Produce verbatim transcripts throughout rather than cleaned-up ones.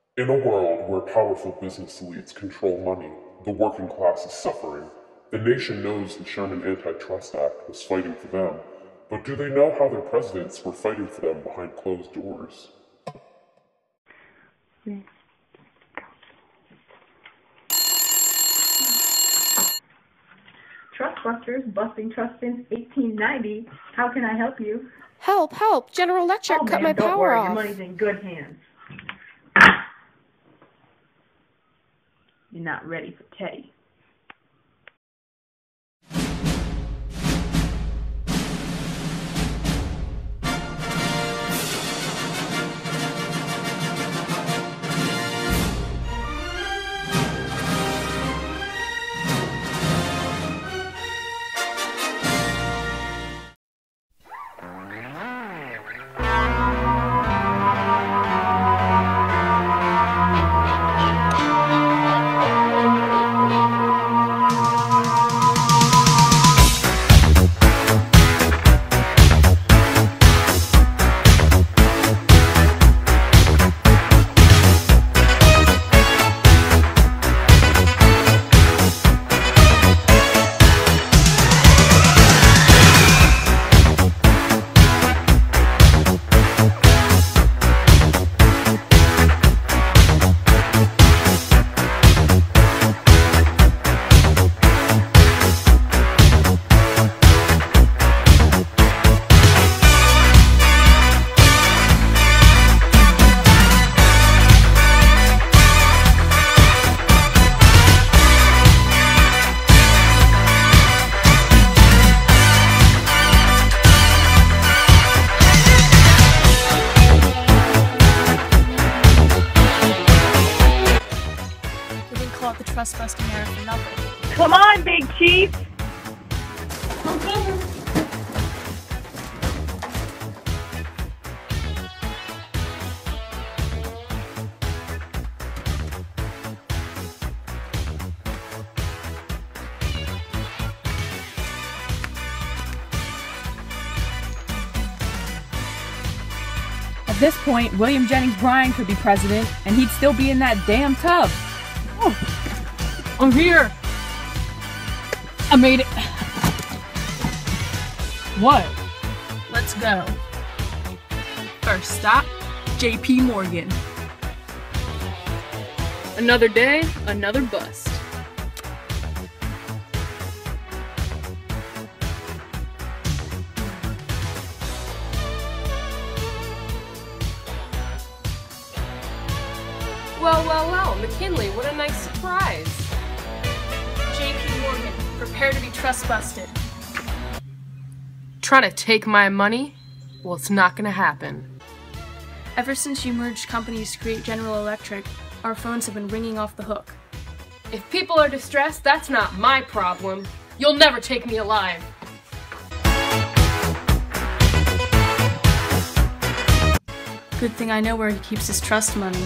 In a world where powerful business elites control money, the working class is suffering. The nation knows the Sherman Antitrust Act was fighting for them, but do they know how their presidents were fighting for them behind closed doors? Trustbusters, busting trust since eighteen ninety. How can I help you? Help, help! General Electric oh, cut man, my don't power worry. off. Your money's in good hands. You're not ready for Teddy. The Trustbusting era for nothing. Come on, Big Chief! At this point, William Jennings Bryan could be president, and he'd still be in that damn tub. Oh. I'm here! I made it! What? Let's go. First stop, J P Morgan. Another day, another bust. Well, well, well, McKinley, what a nice surprise. J P Morgan, prepare to be trust-busted. Trying to take my money? Well, it's not gonna happen. Ever since you merged companies to create General Electric, our phones have been ringing off the hook. If people are distressed, that's not my problem. You'll never take me alive. Good thing I know where he keeps his trust money.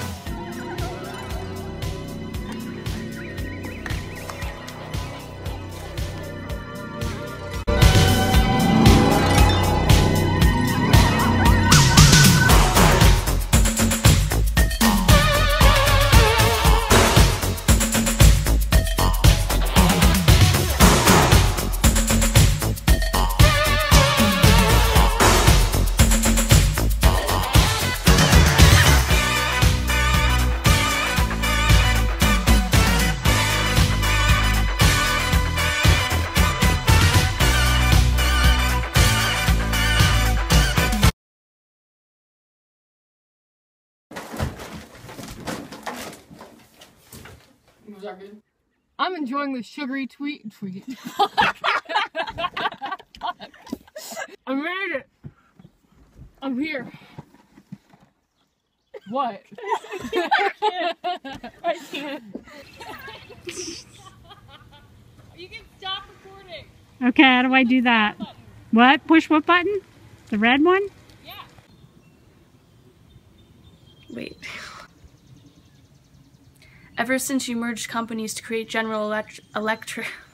Was that good? I'm enjoying the sugary tweet tweet. I made it! I'm here. What? I can't. I can't. You can stop recording. Okay, how do I do that? What? Push what button? The red one? Yeah. Wait. Ever since you merged companies to create General Elect- Electric...